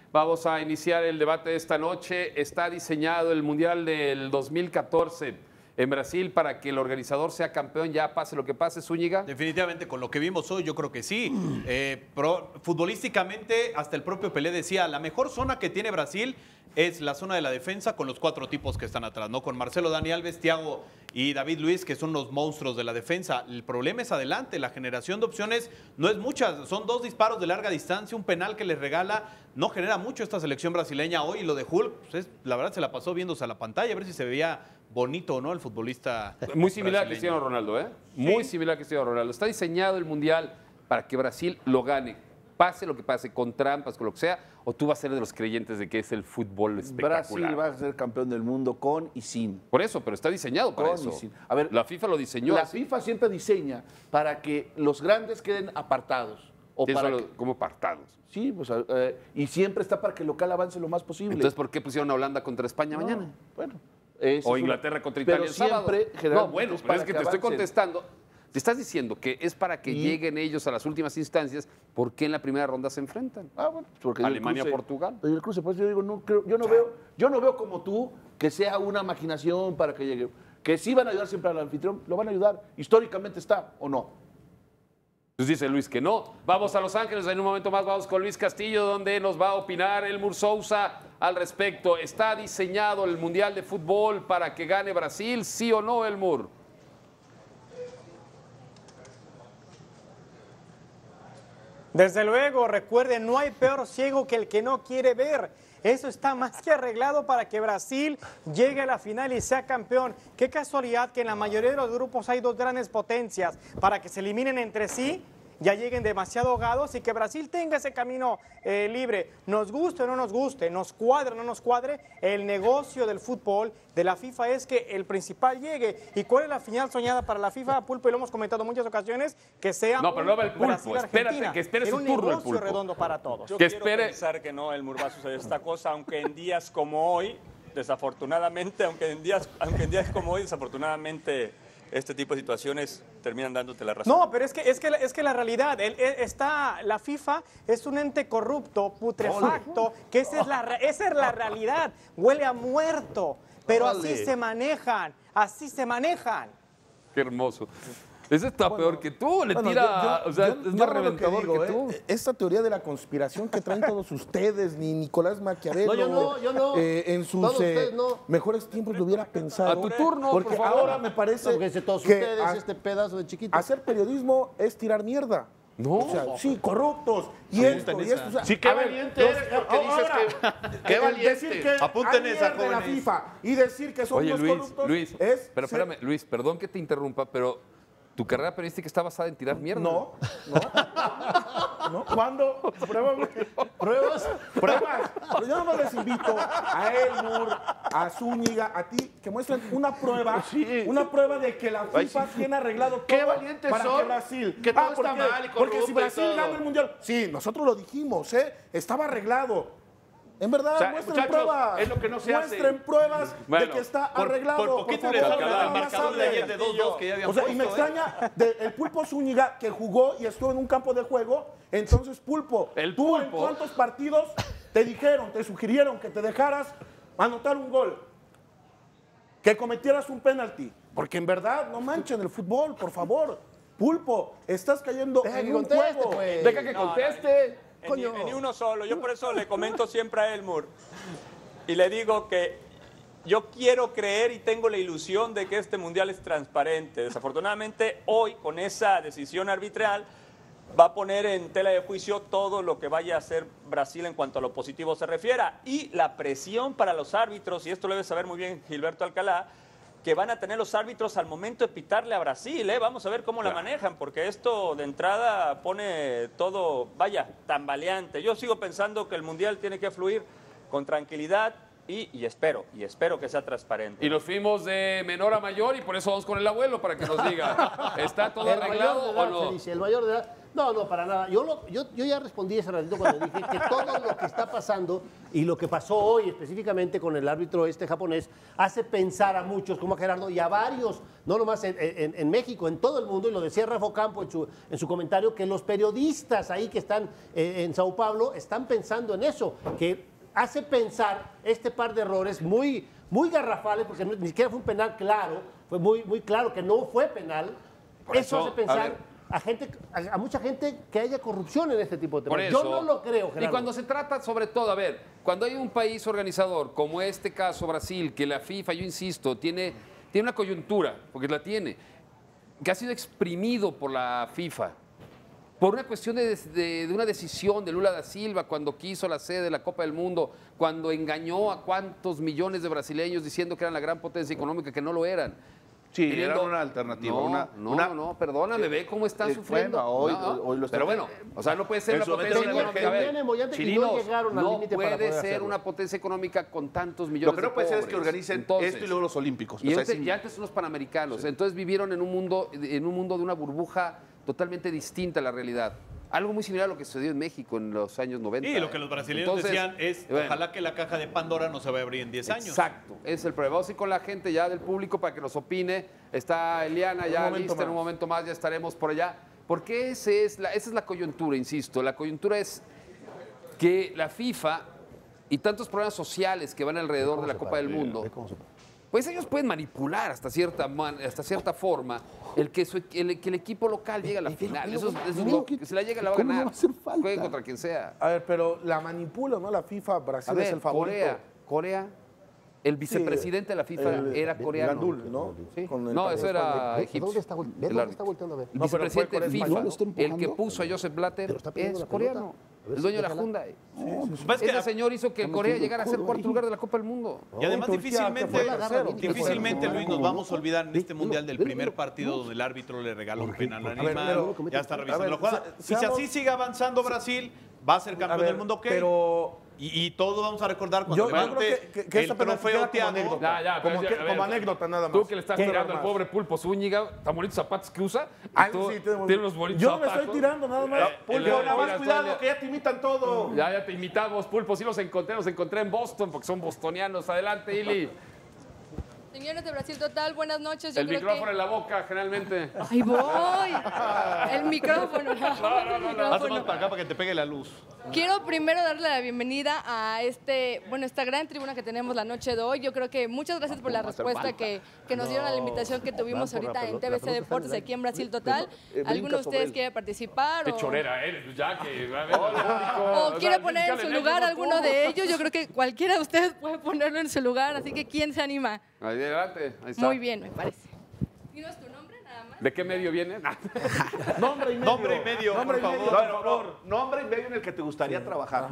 Vamos a iniciar el debate de esta noche. Está diseñado el Mundial del 2014 en Brasil para que el organizador sea campeón, ya pase lo que pase, Zúñiga. Definitivamente, con lo que vimos hoy, yo creo que sí. Futbolísticamente, hasta el propio Pelé decía, la mejor zona que tiene Brasil es la zona de la defensa con los cuatro tipos que están atrás, ¿no? Con Marcelo, Dani Alves, Thiago y David Luiz, que son los monstruos de la defensa. El problema es adelante, la generación de opciones no es mucha, son 2 disparos de larga distancia, un penal que les regala, no genera mucho esta selección brasileña hoy. Lo de Hulk, pues la verdad se la pasó viéndose a la pantalla, a ver si se veía bonito o no el futbolista. Muy similar brasileño. a Cristiano Ronaldo, ¿eh? Muy similar a Cristiano Ronaldo. Está diseñado el Mundial para que Brasil lo gane. Pase lo que pase, con trampas, con lo que sea, o tú vas a ser de los creyentes de que es el fútbol espectacular. Brasil va a ser campeón del mundo con y sin. Por eso, pero está diseñado para Con eso. y sin. A ver, la FIFA lo diseñó La así. FIFA siempre diseña para que los grandes queden apartados. O Tiene para solo como apartados. Sí, pues, y siempre está para que el local avance lo más posible. Entonces, ¿por qué pusieron a Holanda contra España No, mañana? Bueno. O Inglaterra contra Italia el sábado. No, bueno, pero es que te estoy contestando. Te estás diciendo que es para que lleguen ellos a las últimas instancias. ¿Por qué en la primera ronda se enfrentan? Bueno, porque Alemania-Portugal. El cruce, pues yo digo, no creo, yo no veo como tú que sea una maquinación para que llegue. Que sí van a ayudar siempre al anfitrión, lo van a ayudar. Históricamente está, ¿o no? Pues dice Luis que no. Vamos a Los Ángeles, en un momento más vamos con Luis Castillo, donde nos va a opinar Elmur Sousa al respecto. ¿Está diseñado el Mundial de Fútbol para que gane Brasil? ¿Sí o no, Elmur? Desde luego, recuerden, no hay peor ciego que el que no quiere ver. Eso está más que arreglado para que Brasil llegue a la final y sea campeón. Qué casualidad que en la mayoría de los grupos hay 2 grandes potencias para que se eliminen entre sí, ya lleguen demasiado ahogados y que Brasil tenga ese camino libre. Nos guste o no nos guste, nos cuadre o no nos cuadre, el negocio del fútbol, de la FIFA, es que el principal llegue. ¿Y cuál es la final soñada para la FIFA, Pulpo? Y lo hemos comentado en muchas ocasiones, que sea no, pero no va el Pulpo, espérate, que espere su turno el negocio Pulpo. redondo para todos. Yo Que quiero espere. pensar que no, Elmur, va a suceder esta cosa, aunque en días como hoy, desafortunadamente, aunque en días como hoy, desafortunadamente, este tipo de situaciones terminan dándote la razón. No, pero es que la realidad, la FIFA es un ente corrupto, putrefacto, que esa es la realidad, huele a muerto, pero así se manejan, Qué hermoso. Ese está peor que tú, le tira, o sea, es más reventador que tú. Esta teoría de la conspiración que traen todos ustedes, ni Nicolás Maquiavelo, yo no. en sus Todos ustedes no. mejores tiempos lo hubiera pensado. A tu turno, porque por favor. ahora me parece Porque dice todos que ustedes, este pedazo de chiquito. hacer periodismo es tirar mierda. No. O sea, sí, corruptos, y esto, y esto. O sea, Sí, qué a ver, valiente eres porque dices que... Qué valiente. Decir que Apunten hay esa, mierda en la jóvenes. FIFA y decir que son Oye, los Luis, corruptos es... pero espérame, Luis, perdón que te interrumpa, pero tu carrera periodística está basada en tirar mierda. No. ¿Cuándo? Pruebas. Pero yo nomás les invito a Elmur, a Zúñiga, a ti, que muestren una prueba, una prueba de que la FIFA tiene arreglado todo Qué valientes para son, que Brasil... que todo está porque, mal y porque si corrupto y Brasil todo. gana el Mundial... Sí, nosotros lo dijimos, estaba arreglado. En verdad, O sea, muestren muchachos, pruebas. es lo que no se hace. Muestren pruebas de Bueno, que está Por arreglado. poquito por le favor, sale nada el más marcador de hablen. ayer de 2-2 que ya habían O sea, y me puesto, extraña el Pulpo Zúñiga que jugó y estuvo en un campo de juego. Entonces, Pulpo, El ¿tú en Pulpo. cuántos partidos te dijeron, te sugirieron que te dejaras anotar un gol? Que cometieras un penalti. Porque en verdad, no manchen el fútbol, por favor. Pulpo, estás cayendo Deja en que un conteste, juego. pues. Deja que conteste. En uno solo. Yo por eso le comento siempre a Elmur y le digo que yo quiero creer y tengo la ilusión de que este mundial es transparente. Desafortunadamente, hoy, con esa decisión arbitral, va a poner en tela de juicio todo lo que vaya a hacer Brasil en cuanto a lo positivo se refiera. Y la presión para los árbitros, y esto lo debe saber muy bien Gilberto Alcalá, que van a tener los árbitros al momento de pitarle a Brasil, ¿eh? Vamos a ver cómo la manejan, porque esto de entrada pone todo, vaya, tambaleante. Yo sigo pensando que el Mundial tiene que fluir con tranquilidad, y espero que sea transparente. Y nos fuimos de menor a mayor y por eso vamos con el abuelo para que nos diga, ¿está todo El arreglado mayor de edad, o no? se dice, el mayor de edad. No, no, para nada. Yo ya respondí hace ratito cuando dije que todo lo que está pasando y lo que pasó hoy específicamente con el árbitro japonés hace pensar a muchos, como a Gerardo, y a varios, no nomás en México, en todo el mundo, y lo decía Rafa Ocampo en su comentario, que los periodistas ahí que están en Sao Paulo están pensando en eso, que hace pensar este par de errores muy garrafales, porque ni siquiera fue un penal claro, fue muy claro que no fue penal. Por Eso eso, hace pensar a ver. a mucha gente que haya corrupción en este tipo de Por temas. eso. Yo no lo creo, Gerardo. Y cuando se trata, sobre todo, a ver, cuando hay un país organizador, como este caso Brasil, que la FIFA, yo insisto, tiene una coyuntura, porque la tiene, que ha sido exprimido por la FIFA, por una cuestión de una decisión de Lula da Silva cuando quiso la sede de la Copa del Mundo, cuando engañó a cuántos millones de brasileños diciendo que eran la gran potencia económica, que no lo eran. Sí, Teniendo- era una alternativa. No, perdóname, ve cómo está sufriendo. bueno, hoy lo está- Pero bueno, o sea, no puede ser En una su momento potencia era económica. A ver, Tenían Moyante y no chilinos, llegaron al no límite para puede poder ser hacerlo. una potencia económica con tantos Lo millones que de no puede ser es que pobres. organicen Entonces, esto y luego los olímpicos. Y O sea, antes, es ya antes son los panamericanos. Entonces vivieron en un mundo de una burbuja totalmente distinta a la realidad. Algo muy similar a lo que sucedió en México en los años 90. Y lo que los brasileños Entonces, decían es, bueno, ojalá que la caja de Pandora no se vaya a abrir en 10 años. Exacto, ese es el problema. Vamos a ir con la gente ya del público para que nos opine. Está Eliana ya lista, en un momento más ya estaremos por allá. Porque esa es la coyuntura, insisto. La coyuntura es que la FIFA y tantos problemas sociales que van alrededor de la Copa del Mundo, pues ellos pueden manipular hasta cierta forma que el equipo local llegue a la final. Eso es lo que se la llega, la va a ¿Cómo no ganar. va a hacer falta? Juegue contra quien sea. A ver, pero la manipula, ¿no? La FIFA, Brasil A ver, es el favorito. Corea, el vicepresidente de la FIFA era coreano. Gandul, ¿no? Sí. Con el No, eso era ¿Dónde egipcio. está, ve el dónde árbitro. está volteando a ver? El No, pero vicepresidente fue de con FIFA, España. ¿Lo está el que empujando? puso a Joseph Blatter, Pero está pidiendo es la pelota. coreano. A ver El si dueño de la déjala. Hyundai. Pues que Ese señor hizo que Corea llegara a ser cuarto lugar de la Copa del Mundo. Y además Turquía, difícilmente, que fue tercero. difícilmente, Luis, nos vamos a olvidar en este Velo, mundial del velo, primer velo. partido donde el árbitro le regala un penal a ver, Neymar, pero- ya está revisando a ver, la jugada. Y si seamos- así sigue avanzando Brasil, va a ser A campeón ver, del mundo, ¿ok? pero Y todos vamos a recordar cuando yo creo levante que el esta penalti trofeo queda como Thiago. anécdota. Ya, pero Como a ver, como anécdota nada más. Tú que le estás Quiero tirando ver al más. pobre Pulpo Zúñiga, tan bonitos zapatos que usa. y Ay, tú sí, tiene tienes unos bonitos Yo me zapatos. estoy tirando nada más. Pulpo, Pero nada más mira, cuidado, Sonia. que ya te imitan todo. Ya te imitamos, Pulpo. Sí los encontré en Boston porque son bostonianos. Adelante, Ili. Señores de Brasil Total, buenas noches. Yo El creo micrófono que... en la boca, generalmente. ¡Ahí voy! El micrófono. el Haz más micrófono. para acá para que te pegue la luz. Quiero primero darle la bienvenida a esta gran tribuna que tenemos la noche de hoy. Yo creo que muchas gracias por la respuesta que nos dieron a la invitación que tuvimos Van por la ahorita en pelota, la TBC pelota Deportes está en el aquí en Brasil Total. brinca ¿Alguno de sobre ustedes él. quiere participar? Qué o- chorera eres, pues ya que... O quiere poner en su lugar alguno de ellos. Yo creo que cualquiera de ustedes puede ponerlo en su lugar, así que ¿quién se anima? Adelante, ahí está. Muy bien, me parece. ¿Dinos tu nombre nada más? ¿De qué medio viene? Nombre y medio. Nombre y medio, Nombre por y medio, favor. por favor. Nombre y medio en el que te gustaría trabajar.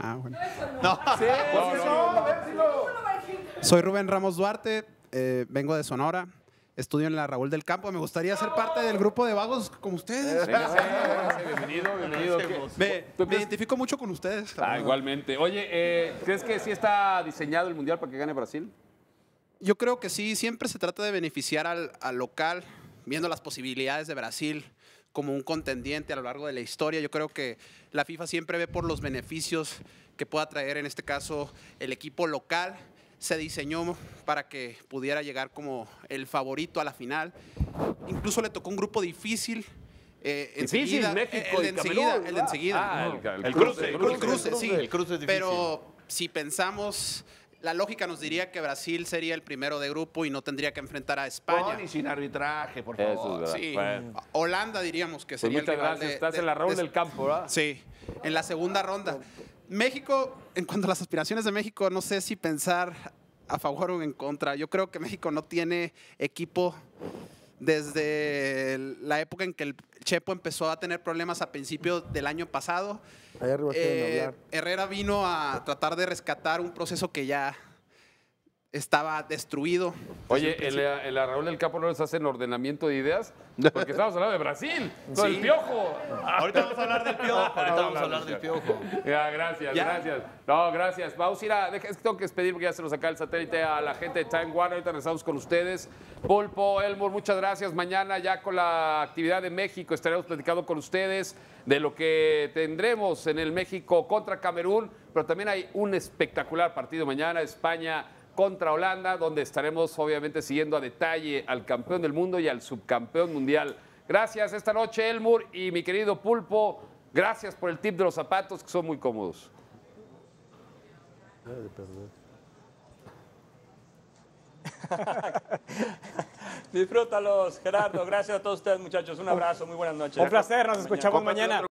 Sí, no, déjalo. Soy Rubén Ramos Duarte, vengo de Sonora, estudio en la Raúl del Campo. Me gustaría ser parte del grupo de vagos como ustedes. Bienvenido. Me identifico mucho con ustedes. Igualmente. Oye, ¿crees que sí está diseñado el Mundial para que gane Brasil? Yo creo que sí, siempre se trata de beneficiar al local, viendo las posibilidades de Brasil como un contendiente a lo largo de la historia. Yo creo que la FIFA siempre ve por los beneficios que pueda traer, en este caso, el equipo local. Se diseñó para que pudiera llegar como el favorito a la final. Incluso le tocó un grupo difícil. Difícil, México y Camerún, el de enseguida. El cruce, El cruce, sí. El cruce es difícil. Pero si pensamos, la lógica nos diría que Brasil sería el primero de grupo y no tendría que enfrentar a España. Con y sin arbitraje, por Eso favor. es verdad. Sí. Bueno. Holanda diríamos que Pues sería muchas el rival gracias. Estás en la Raúl del Campo, ¿verdad? Sí, en la segunda ronda. México, en cuanto a las aspiraciones de México, no sé si pensar a favor o en contra. Yo creo que México no tiene equipo desde la época en que el Chepo empezó a tener problemas a principios del año pasado. Allá arriba quieren hablar. Herrera vino a tratar de rescatar un proceso que ya estaba destruido. Oye, en la Raúl del Campo no les hacen ordenamiento de ideas, porque estamos hablando de Brasil, con Sí. el Piojo. Ahorita vamos a hablar del Piojo. Ahorita vamos a hablar del Piojo. Ya, gracias, ¿Ya? gracias. No, gracias. Vamos a ir es que tengo que despedir porque ya se nos acaba el satélite a la gente de Time Warner. Ahorita regresamos con ustedes. Pulpo, Elmore, muchas gracias. Mañana ya con la actividad de México estaremos platicando con ustedes de lo que tendremos en el México contra Camerún, pero también hay un espectacular partido mañana, España contra Holanda, donde estaremos obviamente siguiendo a detalle al campeón del mundo y al subcampeón mundial. Gracias esta noche, Elmore, y mi querido Pulpo, gracias por el tip de los zapatos, que son muy cómodos. Disfrútalos, Gerardo. Gracias a todos ustedes, muchachos. Un abrazo, muy buenas noches. Un placer, nos escuchamos mañana.